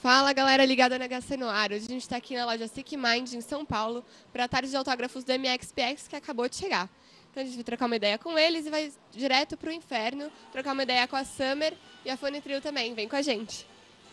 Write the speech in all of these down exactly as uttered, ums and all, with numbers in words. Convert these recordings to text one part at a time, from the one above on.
Fala, galera ligada na H C no ar. Hoje a gente está aqui na loja Sick Mind, em São Paulo, para a tarde de autógrafos do M X P X, que acabou de chegar. Então a gente vai trocar uma ideia com eles e vai direto para o inferno, trocar uma ideia com a Summer e a Fone Trio também. Vem com a gente.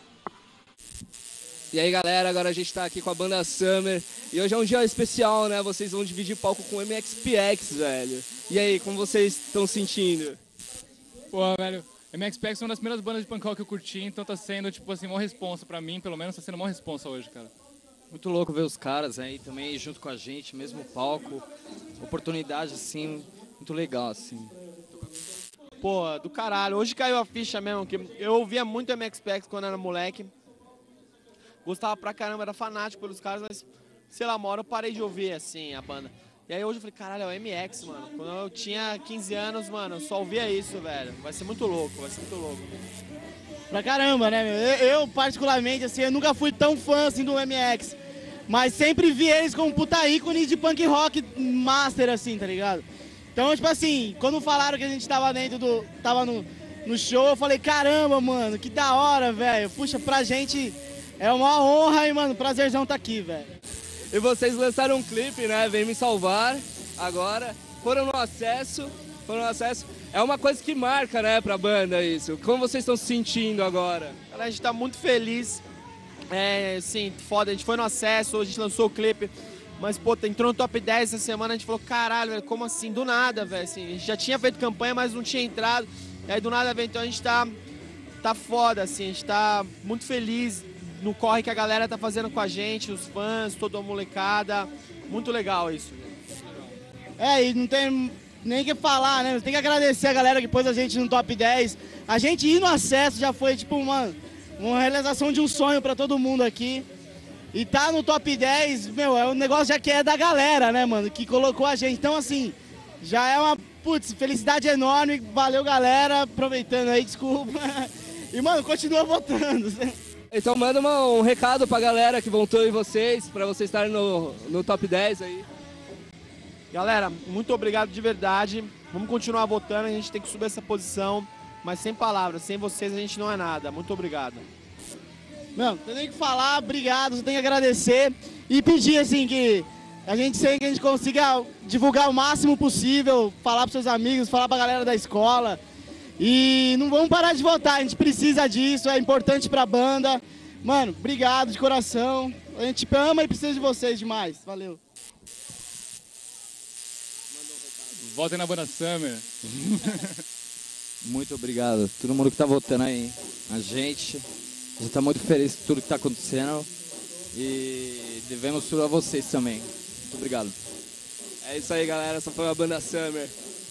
E aí, galera, agora a gente tá aqui com a banda Summer. E hoje é um dia especial, né? Vocês vão dividir palco com o M X P X, velho. E aí, como vocês estão sentindo? Pô, velho, M X P X é uma das primeiras bandas de punk rock que eu curti, então tá sendo, tipo assim, uma responsa pra mim, pelo menos tá sendo uma responsa hoje, cara. Muito louco ver os caras aí também junto com a gente, mesmo palco. Oportunidade, assim, muito legal, assim. Pô, do caralho. Hoje caiu a ficha mesmo, que eu ouvia muito M X P X quando era moleque. Gostava pra caramba, era fanático pelos caras, mas, sei lá, uma hora eu parei de ouvir, assim, a banda. E aí hoje eu falei, caralho, é o M X, mano. Quando eu tinha quinze anos, mano, eu só ouvia isso, velho. Vai ser muito louco, vai ser muito louco. Pra caramba, né, meu? Eu, eu, particularmente, assim, eu nunca fui tão fã, assim, do M X. Mas sempre vi eles como puta ícone de punk rock master, assim, tá ligado? Então, tipo assim, quando falaram que a gente tava dentro do... Tava no, no show, eu falei, caramba, mano, que da hora, velho. Puxa, pra gente é uma honra e, mano, prazerzão tá aqui, velho. E vocês lançaram um clipe, né? Vem Me Salvar, agora. Foram no acesso, foram no acesso. É uma coisa que marca, né, pra banda isso. Como vocês estão se sentindo agora? A gente tá muito feliz. É, assim, foda, a gente foi no acesso, a gente lançou o clipe. Mas, pô, entrou no top dez essa semana, a gente falou, caralho, velho, como assim? Do nada, velho, assim. A gente já tinha feito campanha, mas não tinha entrado. E aí, do nada, velho, então a gente tá, tá foda, assim. A gente tá muito feliz no corre que a galera tá fazendo com a gente, os fãs, toda a molecada. Muito legal isso. É, e não tem nem o que falar, né? Tem que agradecer a galera que pôs a gente no top dez. A gente ir no acesso já foi, tipo, uma, uma realização de um sonho pra todo mundo aqui. E tá no top dez, meu, é um negócio já que é da galera, né, mano? Que colocou a gente. Então, assim, já é uma, putz, felicidade enorme. Valeu, galera. Aproveitando aí, desculpa. E, mano, continua votando. Então manda uma, um recado pra galera que votou em vocês, pra vocês estarem no, no top dez aí. Galera, muito obrigado de verdade. Vamos continuar votando, a gente tem que subir essa posição. Mas sem palavras, sem vocês a gente não é nada. Muito obrigado. Não, tem nem que falar, obrigado, você tem que agradecer e pedir assim que a gente sei que a gente consiga divulgar o máximo possível, falar pros seus amigos, falar pra galera da escola. E não vamos parar de votar, a gente precisa disso, é importante pra banda. Mano, obrigado de coração. A gente ama e precisa de vocês demais. Valeu. Votem na banda Summer. Muito obrigado. Todo mundo que tá votando aí. A gente. A gente tá muito feliz com tudo que tá acontecendo. E devemos tudo a vocês também. Muito obrigado. É isso aí, galera. Essa foi a banda Summer.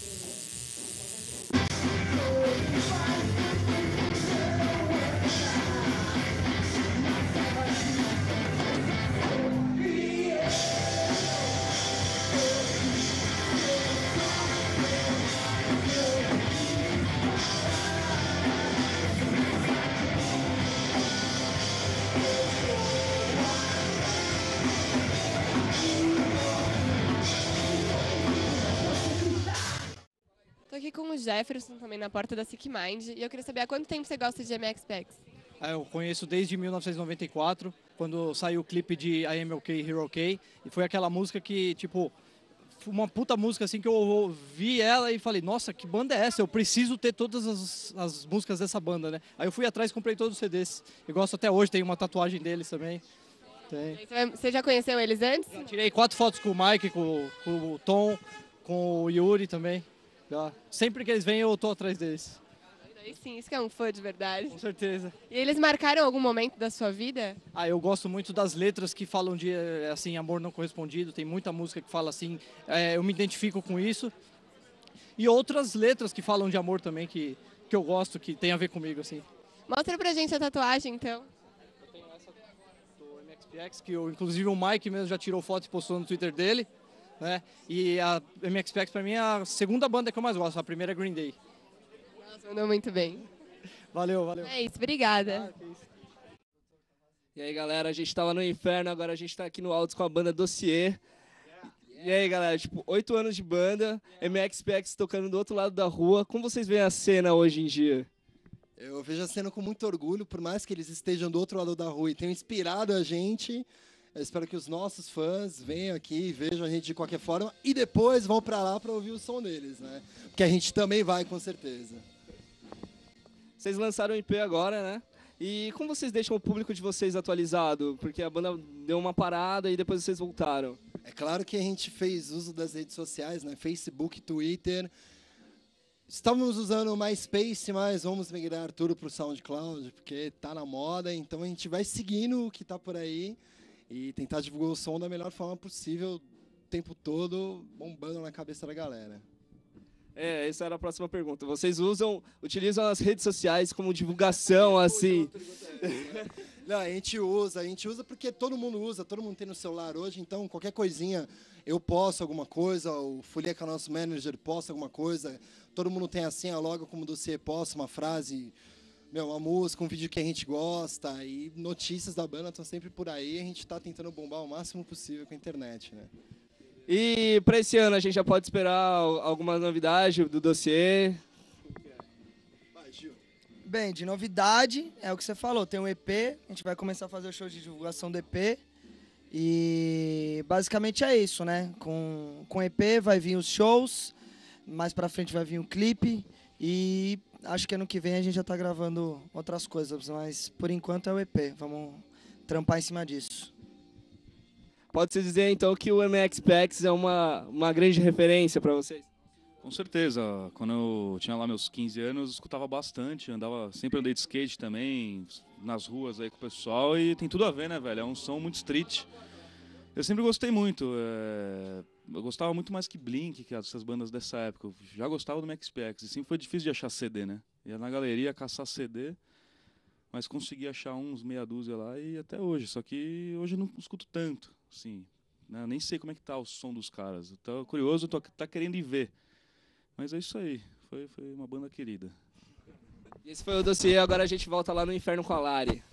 Tô aqui com o Jefferson também na porta da Sick Mind e eu queria saber há quanto tempo você gosta de M X P X? Ah, eu conheço desde mil novecentos e noventa e quatro, quando saiu o clipe de I Am OK, Hero OK, e foi aquela música que, tipo, uma puta música assim que eu ouvi ela e falei, nossa, que banda é essa? Eu preciso ter todas as, as músicas dessa banda, né? Aí eu fui atrás e comprei todos os C Ds. Eu gosto até hoje, tem uma tatuagem deles também. Tem. Você já conheceu eles antes? Já tirei quatro fotos com o Mike, com, com o Tom, com o Yuri também. Já. Sempre que eles vêm eu tô atrás deles. Aí sim, isso que é um fã de verdade. Com certeza. E eles marcaram algum momento da sua vida? Ah, eu gosto muito das letras que falam de, assim, amor não correspondido. Tem muita música que fala assim, é, eu me identifico com isso. E outras letras que falam de amor também, que, que eu gosto, que tem a ver comigo, assim. Mostra pra gente a tatuagem, então. Eu tenho essa do M X P X, que eu, inclusive o Mike mesmo já tirou foto e postou no Twitter dele. Né? E a M X P X pra mim é a segunda banda que eu mais gosto, a primeira é Green Day. Nossa, mandou muito bem. Valeu, valeu. É isso, obrigada. Ah, isso. E aí, galera, a gente tava no inferno, agora a gente tá aqui no Altos com a banda Dossier. E aí, galera, tipo, oito anos de banda, M X P X tocando do outro lado da rua. Como vocês veem a cena hoje em dia? Eu vejo a cena com muito orgulho, por mais que eles estejam do outro lado da rua e tenham inspirado a gente. Eu espero que os nossos fãs venham aqui e vejam a gente de qualquer forma e depois vão para lá para ouvir o som deles, né? Porque a gente também vai, com certeza. Vocês lançaram o E P agora, né? E como vocês deixam o público de vocês atualizado? Porque a banda deu uma parada e depois vocês voltaram. É claro que a gente fez uso das redes sociais, né? Facebook, Twitter. Estávamos usando o MySpace, mas vamos migrar tudo para o SoundCloud, porque tá na moda. Então a gente vai seguindo o que tá por aí e tentar divulgar o som da melhor forma possível, o tempo todo, bombando na cabeça da galera. É, essa era a próxima pergunta. Vocês usam, utilizam as redes sociais como divulgação, assim? Não, a gente usa, a gente usa porque todo mundo usa, todo mundo tem no celular hoje, então qualquer coisinha, eu posto alguma coisa, o Folia, que é o nosso manager, posta alguma coisa, todo mundo tem assim, a logo como dossiê posta uma frase, meu, uma música, um vídeo que a gente gosta, e notícias da banda estão sempre por aí, a gente está tentando bombar o máximo possível com a internet, né? E para esse ano a gente já pode esperar alguma novidade do dossiê? Bem, de novidade, é o que você falou, tem um E P, a gente vai começar a fazer o show de divulgação do E P e basicamente é isso, né? Com, com E P vai vir os shows, mais pra frente vai vir um clipe e acho que ano que vem a gente já tá gravando outras coisas, mas por enquanto é o E P, vamos trampar em cima disso. Pode-se dizer, então, que o M X P X é uma, uma grande referência para vocês? Com certeza. Quando eu tinha lá meus quinze anos, eu escutava bastante. Andava, sempre andei de skate também, nas ruas aí com o pessoal. E tem tudo a ver, né, velho? É um som muito street. Eu sempre gostei muito. É... Eu gostava muito mais que Blink, que essas bandas dessa época. Eu já gostava do M X P X. E sempre foi difícil de achar C D, né? Ia na galeria caçar C D, mas consegui achar uns meia dúzia lá e até hoje. Só que hoje eu não escuto tanto. Sim, né? Nem sei como é que tá o som dos caras. Tô curioso, tô tá querendo ir ver. Mas é isso aí, foi, foi uma banda querida. Esse foi o dossiê, agora a gente volta lá no Inferno com a Lari.